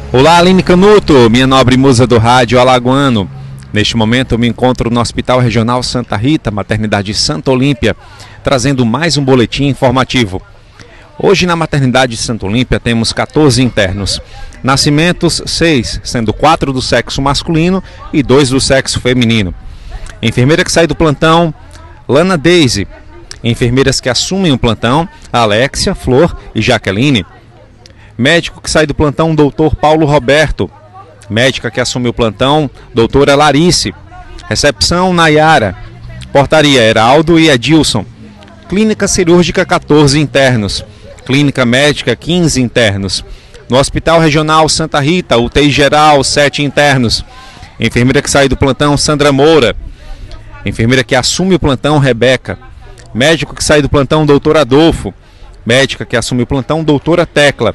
Olá, Aline Canuto, minha nobre musa do rádio alagoano. Neste momento eu me encontro no Hospital Regional Santa Rita, Maternidade Santa Olímpia, trazendo mais um boletim informativo. Hoje na Maternidade Santa Olímpia temos 14 internos. Nascimentos 6, sendo 4 do sexo masculino e 2 do sexo feminino. Enfermeira que sai do plantão, Lana Daisy. Enfermeiras que assumem o plantão, Alexia, Flor e Jaqueline. Médico que sai do plantão, doutor Paulo Roberto. Médica que assume o plantão, doutora Larice. Recepção, Nayara. Portaria, Heraldo e Edilson. Clínica cirúrgica, 14 internos. Clínica médica, 15 internos. No Hospital Regional Santa Rita, UTI geral, 7 internos. Enfermeira que sai do plantão, Sandra Moura. Enfermeira que assume o plantão, Rebeca. Médico que sai do plantão, doutor Adolfo. Médica que assume o plantão, doutora Tecla.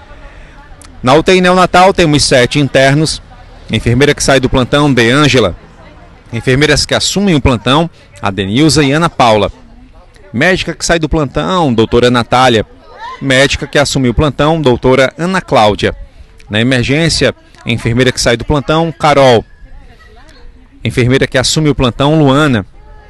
Na UTI neonatal temos 7 internos. Enfermeira que sai do plantão, De Ângela. Enfermeiras que assumem o plantão, Adenilza e Ana Paula. Médica que sai do plantão, doutora Natália. Médica que assume o plantão, doutora Ana Cláudia. Na emergência, enfermeira que sai do plantão, Carol. Enfermeira que assume o plantão, Luana.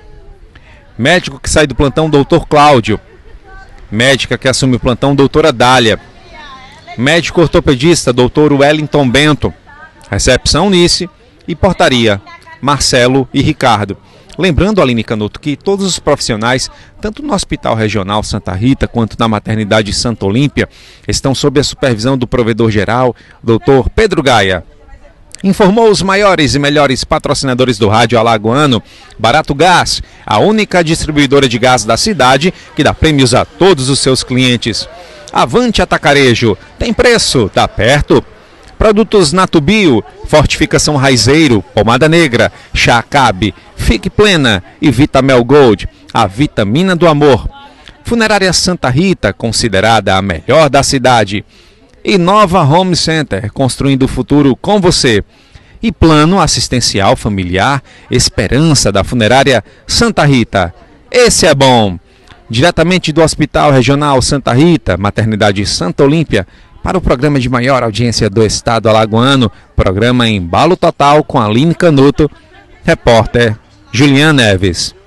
Médico que sai do plantão, doutor Cláudio. Médica que assume o plantão, doutora Dália. Médico ortopedista, doutor Wellington Bento. Recepção, Nice. E portaria, Marcelo e Ricardo. Lembrando, Aline Canuto, que todos os profissionais, tanto no Hospital Regional Santa Rita quanto na Maternidade Santa Olímpia, estão sob a supervisão do provedor-geral, doutor Pedro Gaia. Informou os maiores e melhores patrocinadores do rádio alagoano, Barato Gás, a única distribuidora de gás da cidade que dá prêmios a todos os seus clientes. Avante Atacarejo, tem preço, tá perto. Produtos Natubio, Fortificação Raizeiro, Pomada Negra, Chá Acabe, Fique Plena e Vitamel Gold, a vitamina do amor. Funerária Santa Rita, considerada a melhor da cidade. E Nova Home Center, construindo o futuro com você. E Plano Assistencial Familiar, Esperança da Funerária Santa Rita. Esse é bom! Diretamente do Hospital Regional Santa Rita, Maternidade Santa Olímpia, para o programa de maior audiência do estado alagoano, programa Embalo Total com Aline Canuto, repórter Juliana Neves.